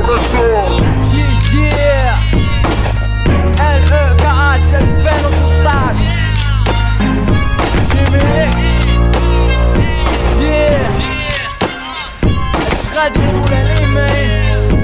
LEKH 2013 جيمي ليكس. اش غادي تقول عليه مان؟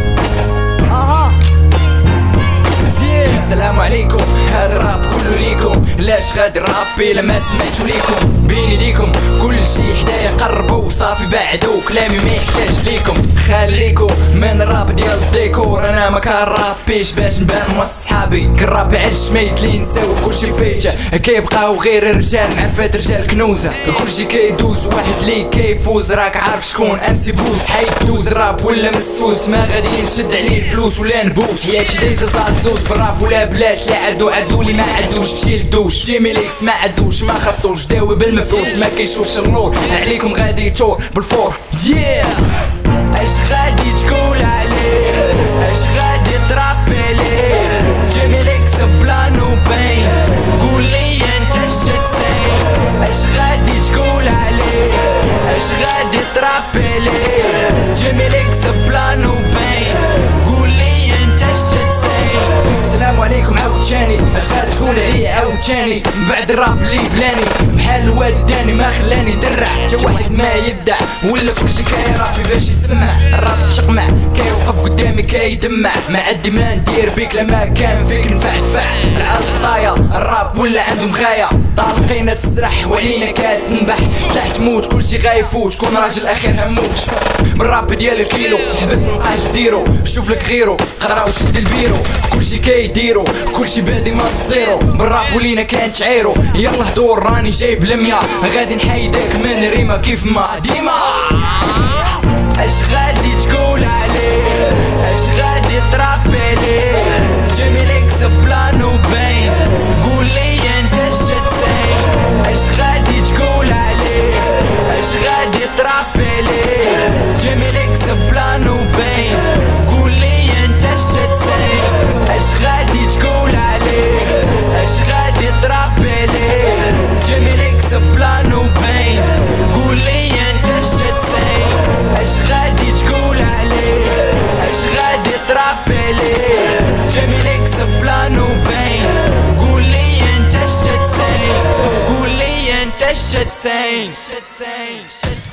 السلام عليكم، هذا الراب كله ليكم. لاش غادي الرابي الا ما سمعتو ليكم؟ بين يديكم كل شي حدايا قربوا صافي بعدو، كلامي ما يحتاج ليكم. خليكم من الراب ديال الديكور، انا ما كنرابيش باش نبان وسط صحابي. كنرابي على الشميت لي نساو كلشي فايته، كيبقاو غير الرجال معرفات رجال كنوزه. كلشي كيدوز واحد لي كيفوز، راك عارف شكون امسي بوز. حيت دوز الراب ولا مسوس، ما غادي نشد عليه الفلوس ولا نبوس. حياتي دايزه زازوز بالراب ولا بلاش، لا عدو لي ما عدوش مشي للدوش. جيمي ليكس ما عدوش ما خصوش، داوي بالمفروش ما كيشوفش النور. عليكم غادي تور بالفور. اش غادي تقول عليه؟ اش غادي ترابي ليه؟ جيمي ليكس بلانو باين، قول لي انت اش تساين. اش غادي تقول عليه؟ اش غادي ترابي ليه؟ جيمي ليكس بلانو باين، قول لي انت اش تساين. السلام عليكم عاوتاني، اش غادي تقول عليه عاوتاني؟ من بعد الراب لي بلاني بحال الواد داني، ما خلاني درع تا واحد ما يبدع، ولا كلشي كيرابي باش يسمع. الراب تشقمع كيوقف قدامي كيدمع، ما عندي ما ندير بيك لما كان فيك نفع دفع. العالم طايا الراب ولا عندهم غايه، طالقينا تسرح وعلينا كتنبح. تحت موت كلشي غايفوت، كون راجل اخير هموت. بالراب ديالي كيلو حبس مبقاش ديرو، شوف لك غيرو قرا وشد البيرو. كلشي كيديرو كلشي بادي ما تصيرو، بالراب ولينا كانت عيرو. يلا هدور راني جايب المية، غادي نحيدك من ريما كيف ما ديما. اش غادي تقول عليه؟ اش غادي ترابي ليه؟ جيمي ليكس بلانو باين، قول لي انت اش تساين. اش غادي تقول عليه؟ اش غادي ترابي ليه؟ جيمي ليكس بلانو باين، قول لي انت اش تساين. اش غادي تقول عليه؟ اش غادي ترابي ليه؟ جيمي ليكس بلانو باين، قول لي انت اش تساين. اش غادي تقول عليه؟ اش غادي ترابي ليه؟ جيمي ليكس بلانو باين، قول لي انت اش تساين. قول لي انت اش تساين.